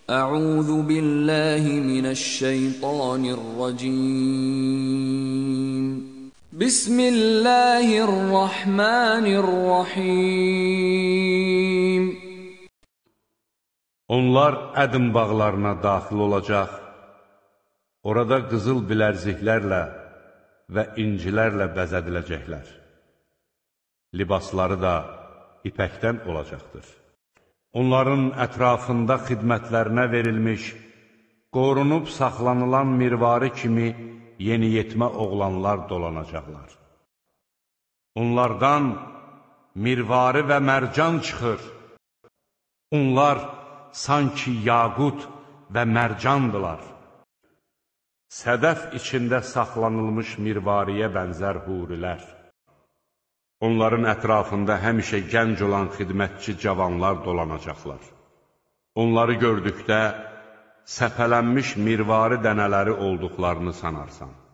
أعوذ بالله من الشيطان الرجيم بسم الله الرحمن الرحيم Onlar Ədm bağlarına daxil olacaq, orada qızıl bilərziklərlə və incilərlə bəzədiləcəklər. Libasları da ipəkdən olacaqdır. Onların ətrafında xidmətlərinə verilmiş, qorunub saxlanılan mirvari kimi yeniyetmə oğlanlar dolanacaqlar. Onlardan mirvari və mərcan çıxır. Onlar sanki yaqut və mərcandılar. Sədəf içində saxlanılmış mirvariyə bənzər hurilər. Onların ətrafında həmişə gənc olan xidmətçi cavanlar dolanacaqlar. Onları gördükdə səpələnmiş mirvari dənələri olduqlarını sanarsan.